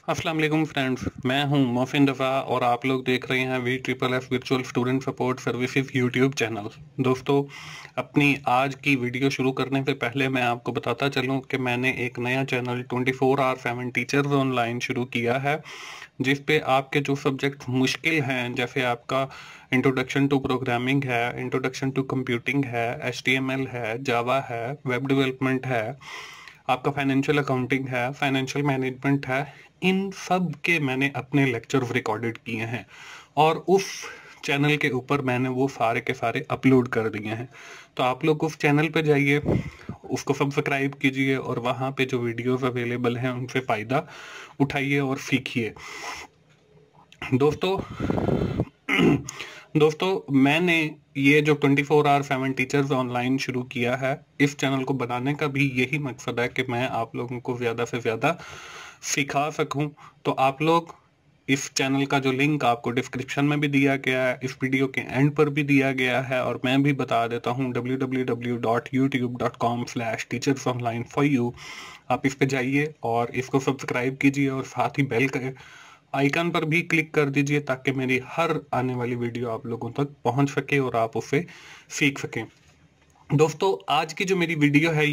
अस्सलाम वालेकुम फ्रेंड्स, मैं हूं मोहसिन रफ़ा और आप लोग देख रहे हैं VSSS virtual student support services YouTube channel. दोस्तों, अपनी आज की वीडियो शुरू करने से पहले मैं आपको बताता चलूं कि मैंने एक नया चैनल 24/7 टीचर्स ऑनलाइन शुरू किया है, जिस पे आपके जो सब्जेक्ट मुश्किल हैं, जैसे आपका इंट्रोडक्शन टू प्रोग्रामिंग है, इंट्रोडक्शन टू कंप्यूटिंग है, HTML है, जावा है, वेब डेवलपमेंट है, आपका फाइनेंशियल अकाउंटिंग है, फाइनेंशियल मैनेजमेंट है, इन सब के मैंने अपने लेक्चर रिकॉर्डेड किए हैं और उस चैनल के ऊपर मैंने वो सारे के सारे अपलोड कर दिए हैं। तो आप लोग उस चैनल पे जाइए, उसको सब्सक्राइब कीजिए और वहाँ पे जो वीडियोस अवेलेबल हैं उनसे फ़ायदा उठाइए और सीखिए। दोस्तों दोस्तों मैंने ये जो 24/7 टीचर्स ऑनलाइन शुरू किया है, इस चैनल को बनाने का भी यही मकसद है कि मैं आप लोगों को ज़्यादा से ज़्यादा सिखा सकूं। तो आप लोग इस चैनल का जो लिंक आपको डिस्क्रिप्शन में भी दिया गया है, इस वीडियो के एंड पर भी दिया गया है और मैं भी बता देता हूं www.youtube.com/teachersonline4u। आप इस पे जाइए और इसको सब्सक्राइब कीजिए और साथ ही बेल के आइकन पर भी क्लिक कर दीजिए ताकि मेरी हर आने वाली वीडियो आप लोगों तक पहुंच सके और आप उसे सीख सकें। दोस्तों, आज की जो मेरी वीडियो है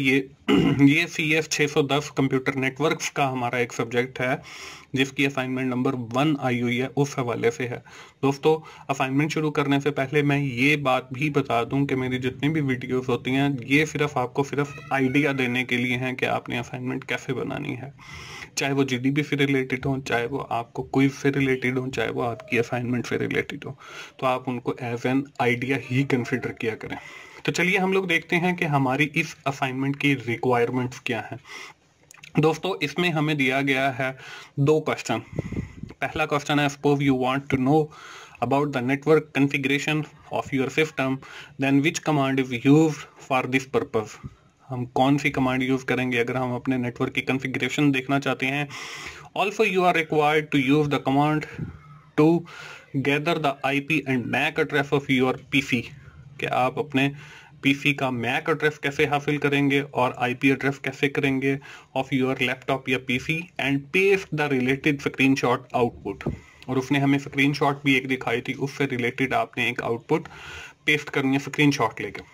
ये CS610 कंप्यूटर नेटवर्क्स का हमारा एक सब्जेक्ट है, जिसकी असाइनमेंट नंबर 1 आई हुई है, उस हवाले से है। दोस्तों, असाइनमेंट शुरू करने से पहले मैं ये बात भी बता दूं कि मेरी जितनी भी वीडियोस होती हैं ये सिर्फ आपको आइडिया देने के लिए हैं कि आपने असाइनमेंट कैसे बनानी है, चाहे वो GDP से रिलेटेड हो, चाहे वो आपको क्विज से रिलेटेड हो, चाहे वो आपकी असाइनमेंट से रिलेटेड हो, तो आप उनको एज एन आइडिया ही कंसिडर किया करें। तो चलिए हम लोग देखते हैं कि हमारी इस असाइनमेंट की रिक्वायरमेंट्स क्या हैं। दोस्तों, इसमें हमें दिया गया है 2 क्वेश्चन। पहला क्वेश्चन है, suppose you want to know about the network configuration of your system, then which command is used for this purpose. हम कौन सी कमांड यूज करेंगे अगर हम अपने नेटवर्क की कॉन्फ़िगरेशन देखना चाहते हैं। Also you are required to use the command to gather the IP and mac address of your PC, कि आप अपने PC का मैक एड्रेस कैसे हासिल करेंगे और IP एड्रेस कैसे करेंगे ऑफ योर लैपटॉप या PC, and paste the related screenshot output. और उसने हमें स्क्रीनशॉट भी एक दिखाई थी, उससे रिलेटेड आपने एक आउटपुट पेस्ट करनी है स्क्रीनशॉट लेके।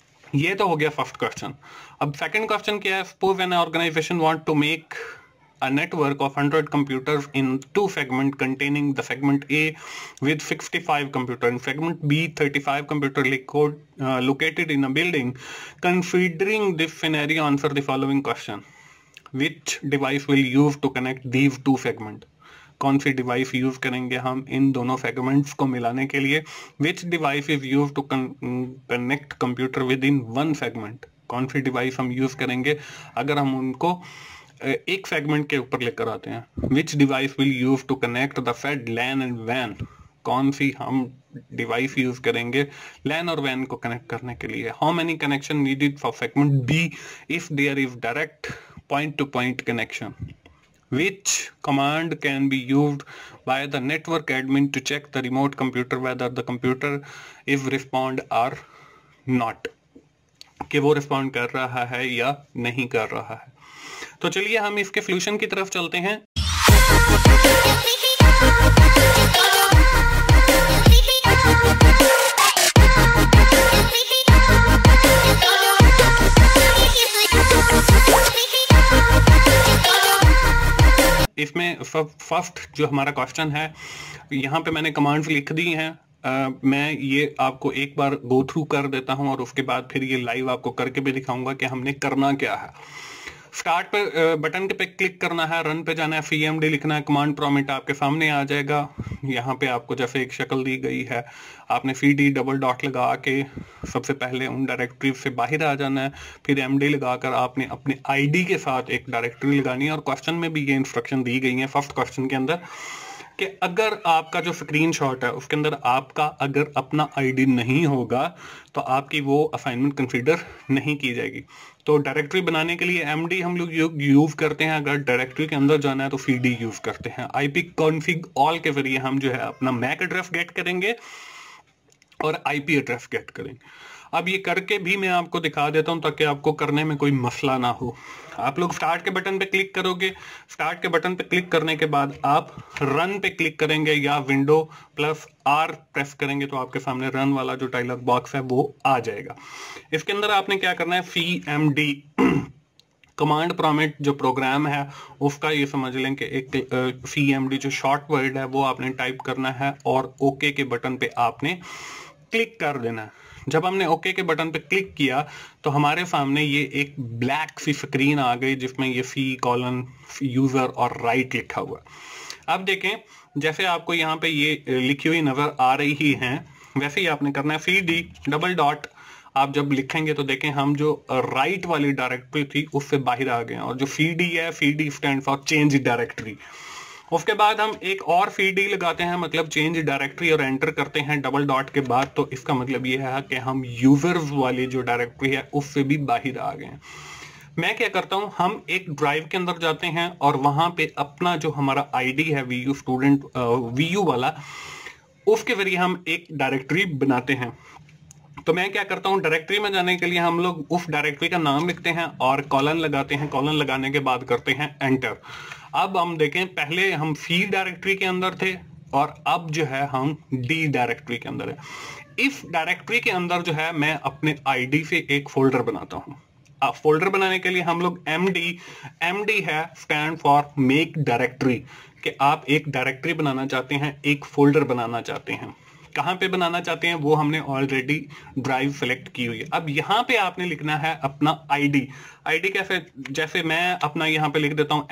ये तो हो गया फर्स्ट क्वेश्चन। अब सेकंड क्वेश्चन क्या है, suppose an organization want to make a network of 100 computers in 2 segments containing the segment A with 65 computers and segment B 35 computers located in a building. Considering this scenario, answer the following question. Which device will use to connect these 2 segments? कौन सी device use करेंगे हम इन दोनों segments को मिलाने के लिए। Which device is use to connect computer with in 1 segment. कौन सी डिवाइस हम यूज करेंगे अगर हम उनको एक सेगमेंट के ऊपर लेकर आते हैं। Which device will use to connect the fed LAN and वैन। कौन सी हम डिवाइस यूज करेंगे लैन और वैन को कनेक्ट करने के लिए। How many connection needed for segment B if there is direct point to point connection. Which command can be used by the network admin to check the remote computer whether the computer is respond or not, कि वो respond कर रहा है या नहीं कर रहा है। तो चलिए हम इसके सॉल्यूशन की तरफ चलते हैं। इसमें फर्स्ट जो हमारा क्वेश्चन है, यहाँ पे मैंने कमांड्स लिख दी हैं। मैं ये आपको एक बार गो थ्रू कर देता हूँ और उसके बाद फिर ये लाइव आपको करके भी दिखाऊंगा कि हमने करना क्या है। स्टार्ट पे बटन पे क्लिक करना है, रन पे जाना है, CMD लिखना है, कमांड प्रॉम्प्ट आपके सामने आ जाएगा। यहाँ पे आपको जैसे एक शक्ल दी गई है, आपने CD डबल डॉट लगा के सबसे पहले उन डायरेक्टरी से बाहर आ जाना है, फिर MD लगाकर आपने अपने ID के साथ एक डायरेक्टरी लगानी है। और क्वेश्चन में भी ये इंस्ट्रक्शन दी गई है फर्स्ट क्वेश्चन के अंदर कि अगर आपका जो स्क्रीनशॉट है उसके अंदर आपका अगर अपना ID नहीं होगा तो आपकी वो असाइनमेंट कंसीडर नहीं की जाएगी। तो डायरेक्टरी बनाने के लिए MD हम लोग यूज करते हैं, अगर डायरेक्टरी के अंदर जाना है तो CD यूज करते हैं। IP कॉन्फिग ऑल के जरिए हम जो है अपना मैक एड्रेस गेट करेंगे और IP एड्रेस गेट करेंगे। अब ये करके भी मैं आपको दिखा देता हूं ताकि आपको करने में कोई मसला ना हो। आप लोग स्टार्ट के बटन पे क्लिक करोगे, स्टार्ट के बटन पे क्लिक करने के बाद आप रन पे क्लिक करेंगे या विंडो प्लस आर प्रेस करेंगे तो आपके सामने रन वाला जो डायलॉग बॉक्स है वो आ जाएगा। इसके अंदर आपने क्या करना है, CMD कमांड प्रॉम्प्ट जो प्रोग्राम है उसका ये समझ लें कि एक CMD जो शॉर्ट वर्ड है वो आपने टाइप करना है और ओके के बटन पे आपने क्लिक कर देना है। जब हमने ओके के बटन पे क्लिक किया तो हमारे सामने ये एक ब्लैक सी स्क्रीन आ गई जिसमें ये C: यूजर और राइट लिखा हुआ। अब देखें जैसे आपको यहाँ पे ये लिखी हुई नजर आ रही है वैसे ही आपने करना है CD:... आप जब लिखेंगे तो देखें हम जो राइट वाली डायरेक्टरी थी उससे बाहर आ गए और जो CD है, CD stand for change directory. उसके बाद हम एक और CD लगाते हैं मतलब चेंज डायरेक्टरी और एंटर करते हैं $... के बाद, तो इसका मतलब ये है कि हम यूजर्स वाली जो डायरेक्टरी है उससे भी बाहर आ गए। मैं क्या करता हूं, हम एक ड्राइव के अंदर जाते हैं और वहां पे अपना जो हमारा ID है VU स्टूडेंट VU वाला, उसके जरिए हम एक डायरेक्टरी बनाते हैं। तो मैं क्या करता हूं, डायरेक्टरी में जाने के लिए हम लोग उस डायरेक्टरी का नाम लिखते हैं और कॉलन लगाते हैं। कॉलन लगाने के बाद करते हैं एंटर। अब हम देखें पहले हम C डायरेक्टरी के अंदर थे और अब जो है हम D डायरेक्टरी के अंदर है। इस डायरेक्टरी के अंदर जो है मैं अपने ID से एक फोल्डर बनाता हूं। अब फोल्डर बनाने के लिए हम लोग MD है स्टैंड फॉर मेक डायरेक्टरी, कि आप एक डायरेक्टरी बनाना चाहते हैं, एक फोल्डर बनाना चाहते हैं। कहां पे बनाना चाहते हैं वो हमने ऑलरेडी ड्राइव सेलेक्ट की हुई है। अब यहां पे आपने लिखना है अपना ID कैसे, जैसे मैं अपना यहां पे लिख देता हूं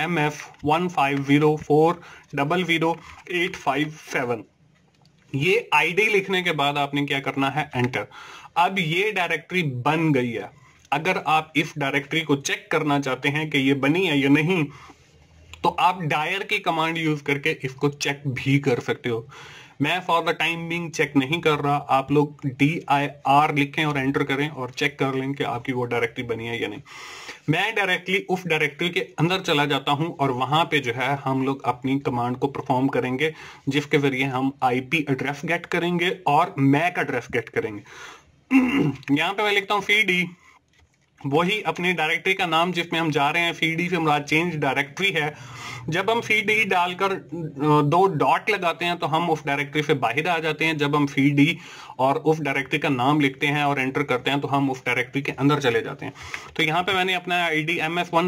MF150400857। ये ID लिखने के बाद आपने क्या करना है, एंटर। अब ये डायरेक्टरी बन गई है। अगर आप इस डायरेक्टरी को चेक करना चाहते हैं कि ये बनी है या नहीं तो आप डायर की कमांड यूज करके इसको चेक भी कर सकते हो। मैं for the time being check नहीं कर रहा, आप लोग DIR लिखें और एंटर करें और चेक कर लें कि आपकी वो डायरेक्टरी बनी है या नहीं। मैं डायरेक्टली उस डायरेक्टरी के अंदर चला जाता हूं और वहां पे जो है हम लोग अपनी कमांड को परफॉर्म करेंगे जिसके जरिए हम IP एड्रेस गेट करेंगे और मैक एड्रेस गेट करेंगे। यहां पे मैं लिखता हूं CD, वही अपनी डायरेक्टरी का नाम जिसमें हम जा रहे हैं। CD से हमारा चेंज डायरेक्टरी है। जब हम CD डालकर 2 डॉट लगाते हैं तो हम उस डायरेक्टरी से बाहर आ जाते हैं। जब हम CD और उस डायरेक्टरी का नाम लिखते हैं और एंटर करते हैं तो हम उस डायरेक्टरी के अंदर चले जाते हैं। तो यहाँ पे मैंने अपना ID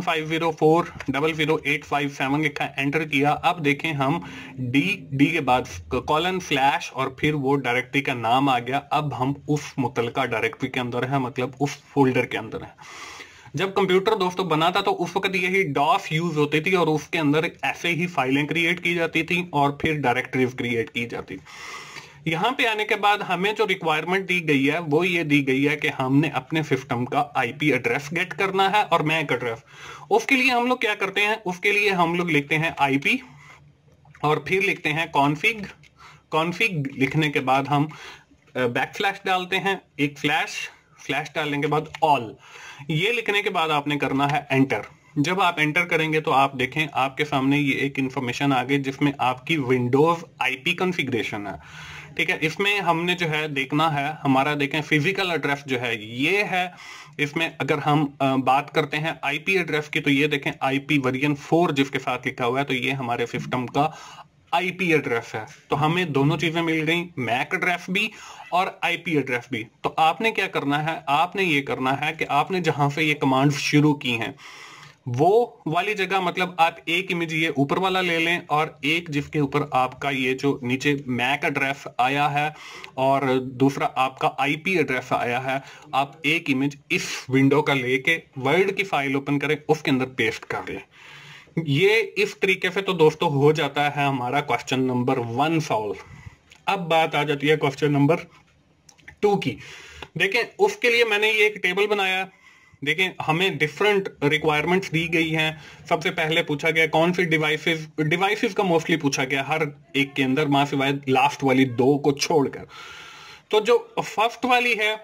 MF150400857 लिखा, एंटर किया। अब देखें हम D के बाद कॉलन स्लैश और फिर वो डायरेक्टरी का नाम आ गया। अब हम उस मुतलका डायरेक्टरी के अंदर है, मतलब उस फोल्डर के अंदर है। जब कंप्यूटर दोस्तों बना था तो उस वक्त यही DOS यूज होती थी और उसके अंदर ऐसे ही फाइलें क्रिएट की जाती थी और फिर डायरेक्टरीज क्रिएट की जाती थी। यहाँ पे आने के बाद हमें जो रिक्वायरमेंट दी गई है वो ये दी गई है कि हमने अपने सिस्टम का IP एड्रेस गेट करना है और मैक एड्रेस। उसके लिए हम लोग क्या करते हैं, उसके लिए हम लोग लिखते हैं IP और फिर लिखते हैं कॉन्फिग लिखने के बाद हम बैकस्लैश डालते हैं, एक स्लैश डालने के बाद ऑल। ये लिखने के बाद आपने करना है एंटर। जब आप एंटर करेंगे तो आप देखें आपके सामने ये एक इंफॉर्मेशन आ गई जिसमें आपकी विंडोज IP कॉन्फ़िगरेशन है। ठीक है, इसमें हमने जो है देखना है हमारा, देखें फिजिकल एड्रेस जो है ये है। इसमें अगर हम बात करते हैं IP एड्रेस की तो ये देखें IP वर्जन 4 जिसके साथ लिखा हुआ है, तो ये हमारे सिस्टम का IP एड्रेस है। तो हमें दोनों चीजें मिल गई, मैक एड्रेस भी और IP एड्रेस भी। तो आपने क्या करना है, आपने ये करना है कि आपने जहां से ये कमांड शुरू की हैं वो वाली जगह, मतलब आप एक इमेज ये ऊपर वाला ले लें और एक जिसके ऊपर आपका ये जो नीचे मैक एड्रेस आया है और दूसरा आपका IP एड्रेस आया है, आप एक इमेज इस विंडो का लेके वर्ड की फाइल ओपन करें, उसके अंदर पेस्ट कर लें। ये इस तरीके से तो दोस्तों हो जाता है हमारा क्वेश्चन नंबर 1 सॉल्व। अब बात आ जाती है क्वेश्चन नंबर 2 की। देखें उसके लिए मैंने ये एक टेबल बनाया। देखें हमें डिफरेंट रिक्वायरमेंट्स दी गई हैं। सबसे पहले पूछा गया कौन सी डिवाइसेस का मोस्टली पूछा गया हर एक के अंदर, मां सिवाय लास्ट वाली 2 को छोड़कर। तो जो फर्स्ट वाली है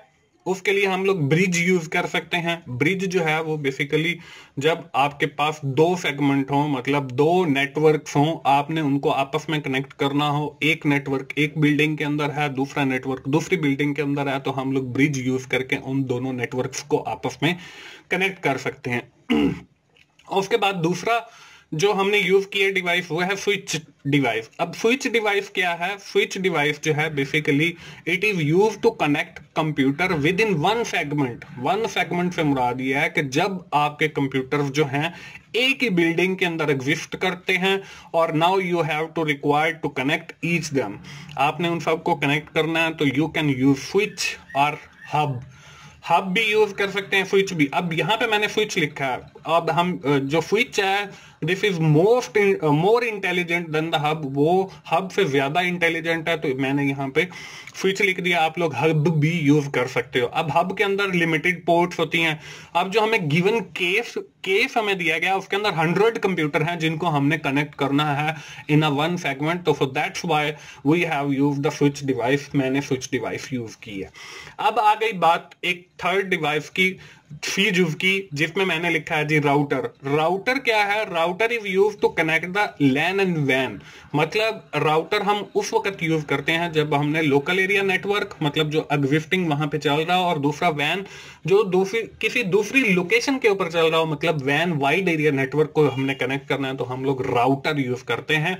उसके लिए हम लोग ब्रिज यूज कर सकते हैं। ब्रिज जो है वो बेसिकली जब आपके पास दो सेगमेंट हो, मतलब दो नेटवर्क्स हो, आपने उनको आपस में कनेक्ट करना हो, एक नेटवर्क एक बिल्डिंग के अंदर है, दूसरा नेटवर्क दूसरी बिल्डिंग के अंदर है, तो हम लोग ब्रिज यूज करके उन दोनों नेटवर्क्स को आपस में कनेक्ट कर सकते हैं। और उसके बाद दूसरा जो हमने यूज किया डिवाइस वो है स्विच डिवाइस। अब स्विच डिवाइस क्या है? स्विच डिवाइस जो है basically it is use to connect computer with in one segment. One segment से मुराद ये है कि जब आपके कंप्यूटर जो हैं एक ही बिल्डिंग के अंदर एग्जिस्ट करते हैं और now you have to required to connect each them, आपने उन सबको कनेक्ट करना है, तो यू कैन यूज स्विच और हब। हब भी यूज कर सकते हैं, स्विच भी। अब यहाँ पे मैंने स्विच लिखा है। अब हम जो स्विच है this is more intelligent than the hub, वो हब से ज्यादा इंटेलिजेंट है, तो मैंने यहाँ पे स्विच लिख दिया। आप लोग हब भी यूज कर सकते हो। अब हब के अंदर लिमिटेड पोर्ट्स होती हैं। अब जो हमें गिवन केस हमें दिया गया उसके अंदर 100 कंप्यूटर हैं जिनको हमने कनेक्ट करना है इन अ वन सेगमेंट, तो for that's why we have used the switch device. मैंने स्विच डिवाइस यूज की है। अब आ गई बात एक थर्ड डिवाइस की, यूज की, जिसमें मैंने लिखा है जी राउटर। राउटर क्या है? Router is use to connect the LAN and वैन। मतलब राउटर हम उस वक्त यूज करते हैं जब हमने लोकल एरिया नेटवर्क, मतलब जो एग्जिस्टिंग वहां पे चल रहा हो, और दूसरा वैन जो किसी दूसरी लोकेशन के ऊपर चल रहा हो, मतलब वैन वाइड एरिया नेटवर्क को हमने कनेक्ट करना है, तो हम लोग राउटर यूज करते हैं।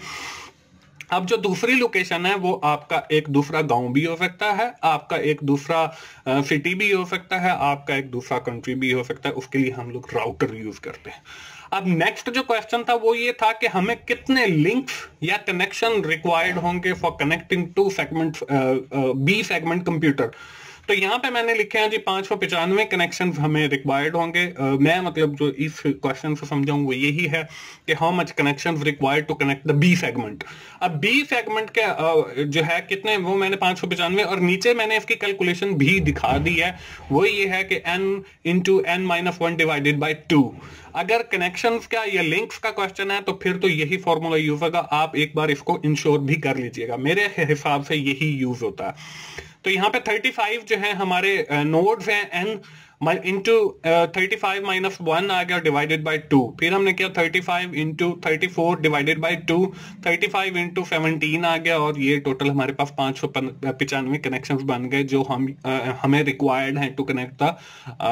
अब जो दूसरी लोकेशन है वो आपका एक दूसरा गांव भी हो सकता है, आपका एक दूसरा सिटी भी हो सकता है, आपका एक दूसरा कंट्री भी हो सकता है, उसके लिए हम लोग राउटर यूज करते हैं। अब नेक्स्ट जो क्वेश्चन था वो ये था कि हमें कितने लिंक्स या कनेक्शन रिक्वायर्ड होंगे for connecting to segment B segment computer. तो यहाँ पे मैंने लिखे हैं जी 595 कनेक्शन हमें रिक्वायर्ड होंगे। मैं मतलब जो इस क्वेश्चन से समझाऊं वो यही है कि how much connection required to connect the B segment. अब बी सेगमेंट के जो है कितने, वो मैंने 595, और नीचे मैंने इसकी कैलकुलेशन भी दिखा दी है। वो ये है कि n into n-1 divided by 2। अगर कनेक्शंस का या लिंक्स का क्वेश्चन है तो फिर तो यही फॉर्मूला यूज होगा। आप एक बार इसको इंश्योर भी कर लीजिएगा, मेरे हिसाब से यही यूज होता है। तो यहाँ पे 35 जो है हमारे नोड्स हैं, n इंटू 35 माइनस 1 आ गया डिवाइडेड बाई 2। फिर हमने किया 35 इंटू 34 डिवाइडेड बाई 2, 35 इंटू 17 आ गया, और ये टोटल हमारे पास 595 कनेक्शंस बन गए जो हमें रिक्वायर्ड हैं टू कनेक्ट द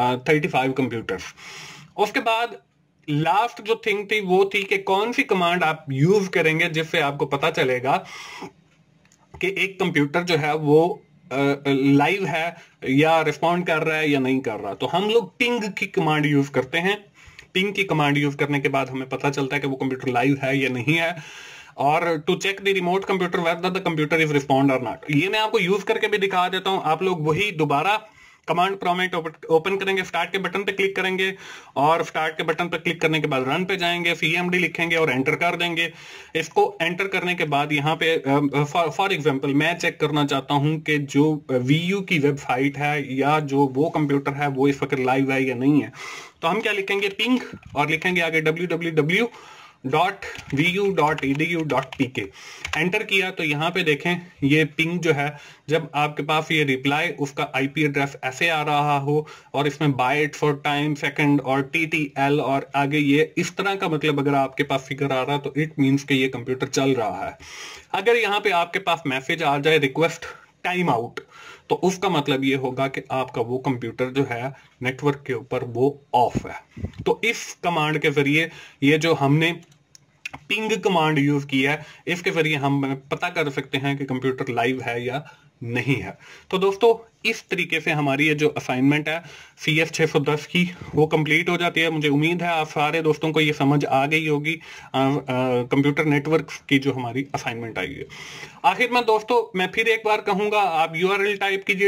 35 कंप्यूटर्स। उसके बाद लास्ट जो थिंग थी वो थी कि कौन सी कमांड आप यूज करेंगे जिससे आपको पता चलेगा कि एक कंप्यूटर जो है वो लाइव है या रिस्पॉन्ड कर रहा है या नहीं कर रहा। तो हम लोग पिंग की कमांड यूज करते हैं। पिंग की कमांड यूज करने के बाद हमें पता चलता है कि वो कंप्यूटर लाइव है या नहीं है। और to check the remote computer whether the computer is respond और नॉट, ये मैं आपको यूज करके भी दिखा देता हूं। आप लोग वही दोबारा कमांड प्रॉम्प्ट ओपन करेंगे, स्टार्ट के बटन पे क्लिक करेंगे, और स्टार्ट के बटन पे क्लिक करने के बाद रन पे जाएंगे, cmd लिखेंगे और एंटर कर देंगे। इसको एंटर करने के बाद यहाँ पे फॉर एग्जांपल मैं चेक करना चाहता हूँ कि जो VU की वेबसाइट है या जो वो कंप्यूटर है वो इस वक्त लाइव है या नहीं है। तो हम क्या लिखेंगे? पिंग, और लिखेंगे आगे www.vu.edu.pk। एंटर किया तो यहाँ पे देखें ये पिंग जो है, जब आपके पास ये रिप्लाई उसका IP एड्रेस ऐसे आ रहा हो और इसमें बाइट फॉर टाइम सेकंड और TTL और आगे ये इस तरह का, मतलब अगर आपके पास फिगर आ रहा है तो इट मींस कि ये कंप्यूटर चल रहा है। अगर यहाँ पे आपके पास मैसेज आ जाए रिक्वेस्ट टाइम आउट, तो उसका मतलब ये होगा कि आपका वो कंप्यूटर जो है नेटवर्क के ऊपर वो ऑफ है। तो इस कमांड के जरिए, ये जो हमने पिंग कमांड यूज की है, इसके जरिए हम पता कर सकते हैं कि कंप्यूटर लाइव है या नहीं है। तो दोस्तों इस तरीके से हमारी ये जो असाइनमेंट है CS610 की वो कंप्लीट हो जाती है। मुझे उम्मीद है आप सारे दोस्तों को ये समझ आ गई होगी कंप्यूटर नेटवर्क की जो हमारी असाइनमेंट आई है। आखिर में दोस्तों मैं फिर एक बार कहूंगा, आप URL टाइप कीजिए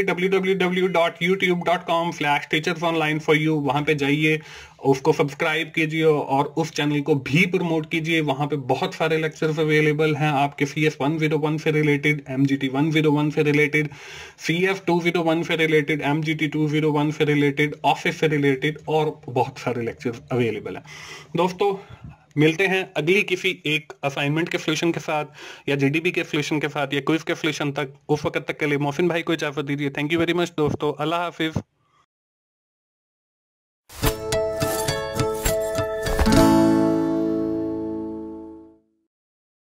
www.youtube.com/teachersonline4u, वहां पे जाइए, उसको सब्सक्राइब कीजिए और उस चैनल को भी प्रमोट कीजिए। वहां पे बहुत सारे लेक्चर्स अवेलेबल हैं आपके CS101 से रिलेटेड, MGT101 से रिलेटेड, CS201 से रिलेटेड, MGT201 से रिलेटेड, ऑफिस से रिलेटेड, और बहुत सारे लेक्चर्स अवेलेबल हैं। दोस्तों मिलते हैं अगली किसी एक असाइनमेंट के सोल्यूशन के साथ या जीडीबी के सोल्यूशन के साथ या क्विज के सोल्यूशन तक। उस वक्त तक के लिए मोहसिन भाई को इजाजत दीजिए। थैंक यू वेरी मच दोस्तों, अल्लाह हाफिज।